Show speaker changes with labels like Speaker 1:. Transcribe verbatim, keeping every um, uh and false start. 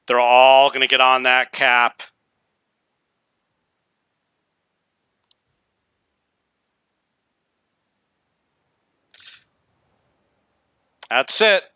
Speaker 1: They're all going to get on that cap. That's it.